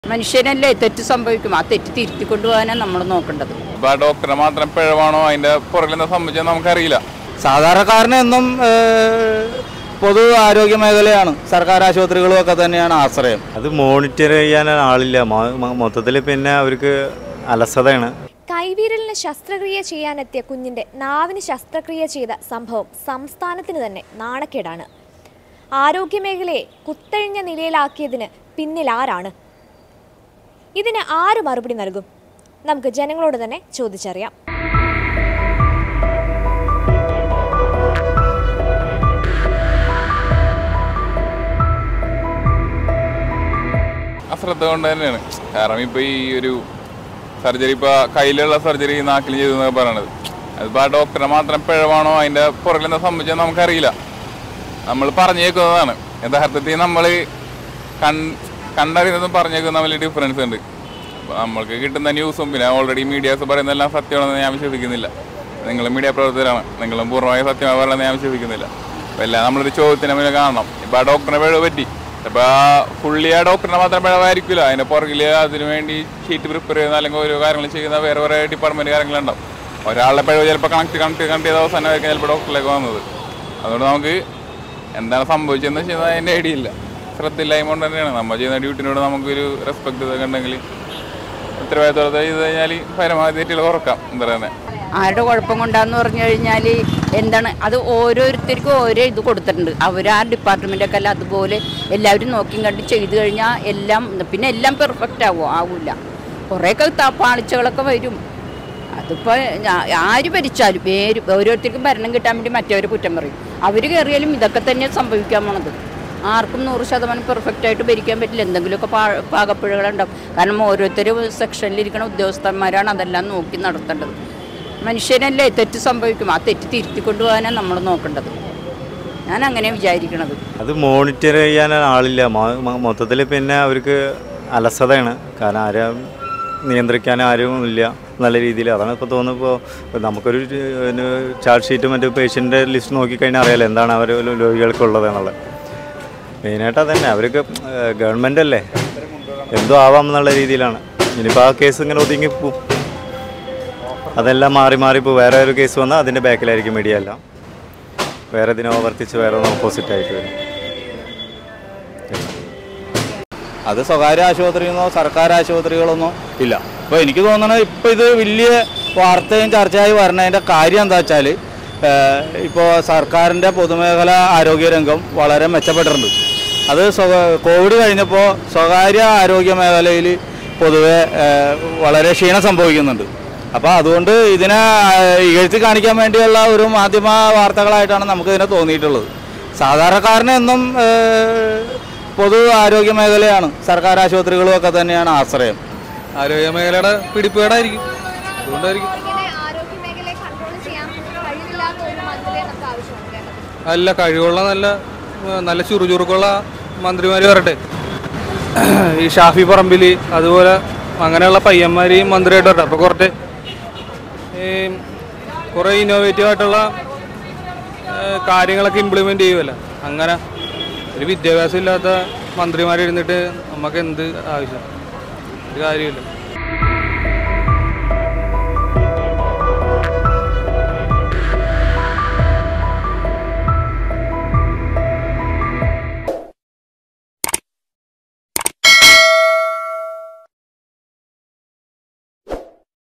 മനുഷ്യനല്ലേ തെറ്റ് സംഭവിക്കും, ആ തെറ്റ് തിരുത്തിക്കൊണ്ടുപോകാനാണ് നമ്മൾ നോക്കേണ്ടത്. ഡോക്ടറെ മാത്രം പിഴവാണോ അതിന്റെ പുറകിൽ എന്താ സംഭവിച്ചത് നമുക്കറിയില്ല. സാധാരണക്കാരനെന്നും പൊതു ആരോഗ്യ മേഖലയാണ്, സർക്കാർ ആശുപത്രികളും ഒക്കെ തന്നെയാണ് ആശ്രയം. അത് മോണിറ്റർ ചെയ്യാൻ ആളില്ല, മൊത്തത്തിൽ പിന്നെ അവർക്ക് അലസതയാണ്. കൈവിരലിന് ശസ്ത്രക്രിയ ചെയ്യാനെത്തിയ കുഞ്ഞിന്റെ നാവിന് ശസ്ത്രക്രിയ ചെയ്ത സംഭവം സംസ്ഥാനത്തിന് തന്നെ നാണക്കേടാണ്. ആരോഗ്യമേഖലയെ കുത്തഴിഞ്ഞ നിലയിലാക്കിയതിന് പിന്നിൽ ആരാണ്? ഇതിന് ആര് മറുപടി നൽകും? നമുക്ക് ജനങ്ങളോട് തന്നെ ചോദിച്ചറിയാം. അശ്രദ്ധ കൊണ്ട് തന്നെയാണ്. കാരണം ഇപ്പോൾ ഈ ഒരു സർജറി, ഇപ്പോൾ കയ്യിലുള്ള സർജറി നാക്കിൽ ചെയ്തെന്നൊക്കെ പറയണത്, അതിപ്പോൾ ആ ഡോക്ടറെ മാത്രം പിഴവാണോ അതിൻ്റെ പുറകിൽ എന്താ സംഭവിച്ചത് നമുക്കറിയില്ല. നമ്മൾ പറഞ്ഞേക്കുന്നതാണ്. യഥാർത്ഥത്തിൽ നമ്മൾ കണ്ടറിയുന്നതും പറഞ്ഞേക്കുന്നതും തമ്മിൽ ഡിഫറൻസ് ഉണ്ട്. അപ്പോൾ നമ്മൾക്ക് കിട്ടുന്ന ന്യൂസും പിന്നെ ഓൾറെഡി മീഡിയാസ് പറയുന്നതെല്ലാം സത്യമാണെന്ന് ഞാൻ വിശ്വസിക്കുന്നില്ല. നിങ്ങൾ മീഡിയ പ്രവർത്തകരാണ്, നിങ്ങളും പൂർണ്ണമായി സത്യമായി പറയണമെന്ന് ഞാൻ വിശ്വസിക്കുന്നില്ല. അപ്പോൾ എല്ലാം നമ്മളൊരു ചോദ്യത്തിന് മുന്നിൽ കാണണം. ഇപ്പോൾ ആ ഡോക്ടറിനെ പിഴവ് പറ്റി, അപ്പോൾ ആ ഫുള്ളി ആ ഡോക്ടറിനെ മാത്രം പിഴവായിരിക്കില്ല, അതിൻ്റെ പുറകിൽ അതിനു വേണ്ടി ഷീറ്റ് പ്രിപ്പയർ ചെയ്യുന്ന അല്ലെങ്കിൽ ഓരോ കാര്യങ്ങൾ ചെയ്യുന്ന വേറെ വേറെ ഡിപ്പാർട്ട്മെൻറ്റ് കാര്യങ്ങളുണ്ടാവും. ഒരാളുടെ പിഴവ് ചിലപ്പോൾ കണക്ട് ചെയ്ത അവസാനമായിരിക്കും ചിലപ്പോൾ ഡോക്ടറിലേക്ക് വന്നത്. അതുകൊണ്ട് നമുക്ക് എന്താണ് സംഭവിച്ചതെന്ന് വെച്ചാൽ അതിൻ്റെ ഐഡിയ ഇല്ല, ശ്രദ്ധയില്ലായ്മ കൊണ്ട് തന്നെയാണ്. നമ്മൾ ചെയ്യുന്ന ഡ്യൂട്ടിനോട് നമുക്കൊരു റെസ്പെക്ട് ഇതൊക്കെ ഉണ്ടെങ്കിൽ ഉത്തരവാദിത്തത്തോടെ ചെയ്ത് കഴിഞ്ഞാൽ പരമാവധി തെറ്റുകൾ കുറക്കാം. എന്താ പറയുന്നത്, ആരുടെ കുഴപ്പം കൊണ്ടാന്ന് പറഞ്ഞു കഴിഞ്ഞാൽ എന്താണ്, അത് ഓരോരുത്തർക്കും ഓരോ ഇത് കൊടുത്തിട്ടുണ്ട്. അവർ ആ ഡിപ്പാർട്ട്മെൻറ്റൊക്കെ അല്ല അതുപോലെ എല്ലാവരും നോക്കിയും കണ്ട് ചെയ്ത് കഴിഞ്ഞാൽ എല്ലാം പിന്നെ എല്ലാം പെർഫെക്റ്റ് ആവില്ല. കുറേയൊക്കെ പാളിച്ചകളൊക്കെ വരും. അതിപ്പോൾ ആര് ഭരിച്ചാലും ഓരോരുത്തർക്കും ഭരണം കിട്ടാൻ വേണ്ടി മറ്റവർ കുറ്റം പറയും. അവർ കയറിയാലും ഇതൊക്കെ തന്നെ സംഭവിക്കാൻ പോണത്. ആർക്കും 100% പെർഫെക്റ്റായിട്ട് ഭരിക്കാൻ പറ്റില്ല, എന്തെങ്കിലുമൊക്കെ പാകപ്പിഴകളുണ്ടാവും. കാരണം ഓരോരുത്തർ സെക്ഷനിലിരിക്കുന്ന ഉദ്യോഗസ്ഥന്മാരാണ് അതെല്ലാം നോക്കി നടത്തേണ്ടത്. മനുഷ്യനല്ലേ തെറ്റ് സംഭവിക്കും, ആ തെറ്റ് തിരുത്തിക്കൊണ്ടുപോകാനാണ് നമ്മൾ നോക്കേണ്ടത്. ഞാൻ അങ്ങനെ വിചാരിക്കണത്. അത് മോണിറ്റർ ചെയ്യാൻ ആളില്ല, മൊത്തത്തിൽ പിന്നെ അവർക്ക് അലസതയാണ്. കാരണം ആരും നിയന്ത്രിക്കാൻ ആരും ഇല്ല നല്ല രീതിയിൽ. അതാണ് ഇപ്പോൾ തോന്നുമ്പോൾ നമുക്കൊരു ചാർട്ട് ഷീറ്റ് മറ്റു പേഷ്യൻ്റെ ലിസ്റ്റ് നോക്കിക്കഴിഞ്ഞാൽ അറിയാലോ എന്താണ് അവർ രോഗികൾക്കുള്ളത് എന്നുള്ളത്. മെയിനായിട്ട് അതന്നെ, അവർക്ക് ഗവൺമെൻറ് അല്ലേ എന്തോ ആവാം എന്നുള്ള രീതിയിലാണ്. ഇനിയിപ്പോൾ ആ കേസ് ഇങ്ങനെ ഒതുങ്ങിപ്പോവും, അതെല്ലാം മാറി മാറിപ്പോൾ വേറെ ഒരു കേസ് വന്നാൽ അതിൻ്റെ ബാക്കിലായിരിക്കും മീഡിയ എല്ലാം, വേറെ ഇതിനെ ആവർത്തിച്ച് വേറെ ഓപ്പോസിറ്റായിട്ട് വരും. അത് സ്വകാര്യ ആശുപത്രിയെന്നോ സർക്കാർ ആശുപത്രികളൊന്നോ ഇല്ല. അപ്പോൾ എനിക്ക് തോന്നുന്നത് ഇപ്പോൾ ഇത് വലിയ വാർത്തയും ചർച്ചയായി വരണതിൻ്റെ കാര്യം എന്താ വെച്ചാൽ, ഇപ്പോൾ സർക്കാരിൻ്റെ പൊതുമേഖല ആരോഗ്യരംഗം വളരെ മെച്ചപ്പെട്ടിട്ടുണ്ട്. അത് കോവിഡ് കഴിഞ്ഞപ്പോൾ സ്വകാര്യ ആരോഗ്യ മേഖലയിൽ പൊതുവെ വളരെ ക്ഷീണം സംഭവിക്കുന്നുണ്ട്. അപ്പോൾ അതുകൊണ്ട് ഇതിനെ ഇകഴ്ത്തി കാണിക്കാൻ വേണ്ടിയുള്ള ഒരു മാധ്യമ വാർത്തകളായിട്ടാണ് നമുക്കിതിനെ തോന്നിയിട്ടുള്ളത്. സാധാരണക്കാരനെന്നും പൊതു ആരോഗ്യ മേഖലയാണ്, സർക്കാർ ആശുപത്രികളും ഒക്കെ തന്നെയാണ് ആശ്രയം. ആരോഗ്യ മേഖലയുടെ പിടിപ്പേടായിരിക്കും, അതുകൊണ്ടായിരിക്കും. അല്ല, കഴിവുള്ള നല്ല ചുറുചുറുക്കുള്ള മന്ത്രിമാർ വരട്ടെ. ഈ ഷാഫി പറമ്പിൽ അതുപോലെ അങ്ങനെയുള്ള പയ്യന്മാരെയും മന്ത്രിയായിട്ട് വരട്ടെ. അപ്പോൾ കുറേ ഇന്നോവേറ്റീവ് ആയിട്ടുള്ള കാര്യങ്ങളൊക്കെ ഇംപ്ലിമെൻറ്റ് ചെയ്യുമല്ലോ. അങ്ങനെ ഒരു വിദ്യാഭ്യാസം ഇല്ലാത്ത മന്ത്രിമാർ ഇരുന്നിട്ട് നമുക്ക് എന്ത് ആവശ്യം? ഒരു കാര്യമില്ല.